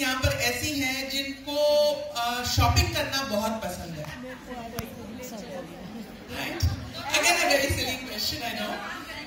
यहाँ पर ऐसी हैं जिनको शॉपिंग करना बहुत पसंद है. Right? Again, a very silly question, I know.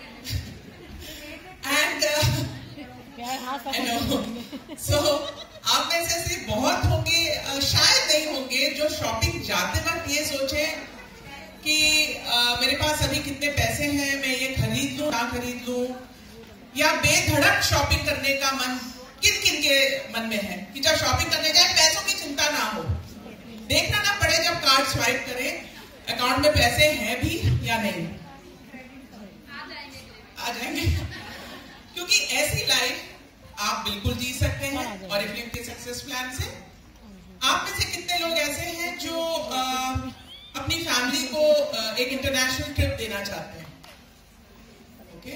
And I know. So, आप में से ऐसे बहुत होंगे, शायद नहीं होंगे, जो शॉपिंग जाते वक्त ये सोचे कि मेरे पास अभी कितने पैसे हैं, मैं ये खरीद लूं, ना खरीद लूं, या बेधड़क शॉपिंग करने का मन किन किन के मन में है कि जब शॉपिंग करने जाए पैसों की चिंता ना हो, देखना ना पड़े जब कार्ड स्वाइप करें अकाउंट में पैसे हैं भी या नहीं, आ जाएंगे. क्योंकि ऐसी लाइफ आप बिल्कुल जी सकते हैं ऑरिफ्लेम के सक्सेस प्लान से. आप में से कितने लोग ऐसे हैं जो अपनी फैमिली को एक इंटरनेशनल ट्रिप देना चाहते हैं? ओके.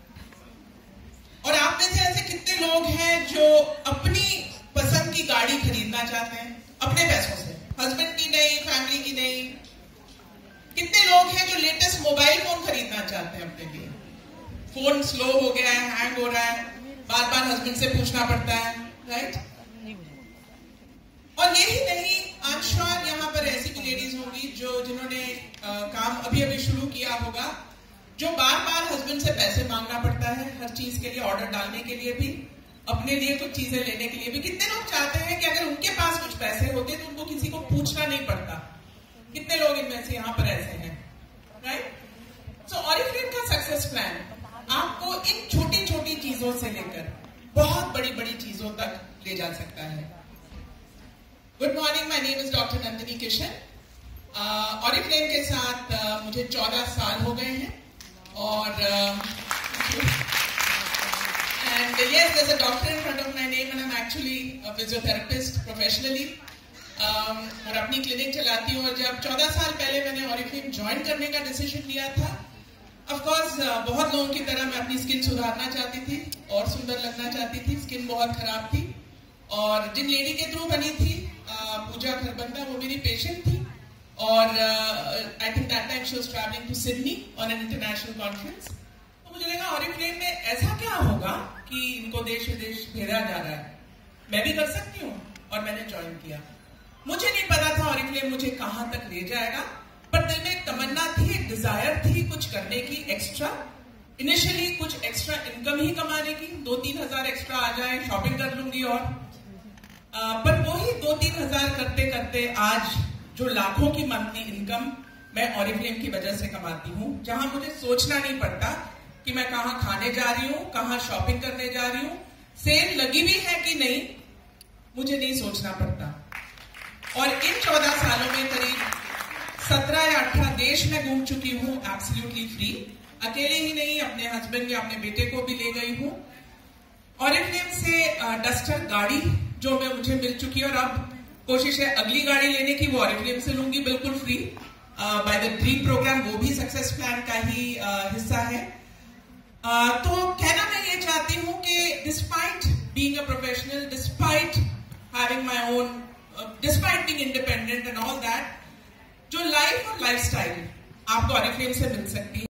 और आप में से ऐसे कितने लोग हैं जो अपनी पसंद की गाड़ी खरीदना चाहते हैं अपने पैसों से, हस्बैंड की नहीं, फैमिली की नहीं? कितने लोग हैं जो लेटेस्ट मोबाइल फोन खरीदना चाहते हैं अपने लिए? फोन स्लो हो गया है, हैंग हो रहा है, बार बार हस्बैंड से पूछना पड़ता है, राइट? और यही नहीं, आई एम श्योर यहाँ पर ऐसी भी लेडीज होंगी जिन्होंने काम अभी अभी शुरू किया होगा, जो बार बार हस्बैंड से पैसे मांगना पड़ता है हर चीज के लिए, ऑर्डर डालने के लिए भी, अपने लिए कुछ चीजें लेने के लिए भी. कितने लोग चाहते हैं कि अगर उनके पास कुछ पैसे होते तो उनको किसी को पूछना नहीं पड़ता? कितने लोग इनमें से यहाँ पर ऐसे हैं, राइट? सो ऑरिफ्लेम का सक्सेस प्लान आपको इन छोटी छोटी चीजों से लेकर बहुत बड़ी बड़ी चीजों तक ले जा सकता है. Good morning, my name is doctor Nandini Kishan. Oriflame के साथ मुझे 14 साल हो गए हैं और and yes, there's a doctor in front of my name and I'm actually a physiotherapist professionally. और अपनी क्लिनिक चलाती हूँ. और जब 14 साल पहले मैंने ऑरिफ्लेम ज्वाइन करने का डिसीजन लिया था, ऑफ कोर्स बहुत लोगों की तरह मैं अपनी स्किन सुधारना चाहती थी और सुंदर लगना चाहती थी. स्किन बहुत खराब थी और जिन लेडी के थ्रू बनी थी, पूजा खरबंदा, वो मेरी पेशेंट थी. और I think that time she was travelling to Sydney on an international conference. तो मुझे लगा ऑरिफ्लेम में ऐसा क्या होगा कि इनको देश विदेश भेजा जा रहा है, मैं भी कर सकती हूँ. और मैंने ज्वाइन किया. मुझे नहीं पता था ऑरिफ्लेम मुझे कहाँ तक ले जाएगा, पर दिल में एक तमन्ना थी, एक डिजायर थी कुछ करने की एक्स्ट्रा. इनिशियली कुछ एक्स्ट्रा इनकम ही कमाने की, 2-3 हजार एक्स्ट्रा आ जाए, शॉपिंग कर लूंगी. और पर वही 2-3 हजार करते करते आज जो लाखों की मंथली इनकम मैं ऑरिफ्लेम की वजह से कमाती हूँ, जहां मुझे सोचना नहीं पड़ता कि मैं कहाँ खाने जा रही हूँ, कहाँ शॉपिंग करने जा रही हूँ, सेल लगी भी है कि नहीं, मुझे नहीं सोचना पड़ता. और इन 14 सालों में करीब 17 या 18 देश में घूम चुकी हूँ एब्सोल्युटली फ्री. अकेले ही नहीं, अपने हस्बैंड या अपने बेटे को भी ले गई हूँ. ऑरिफ्लेम से डस्टर गाड़ी जो मुझे मिल चुकी है, और अब कोशिश है अगली गाड़ी लेने की, वो ऑरिफ्लेम से लूंगी बिल्कुल free by the dream programme. वो भी सक्सेस प्लान का ही हिस्सा है. तो कहना मैं ये चाहती हूँ कि despite being a professional, despite having my own, despite being independent and all that, जो लाइफ और लाइफस्टाइल आपको ऑरिफ्लेम से मिल सकती है.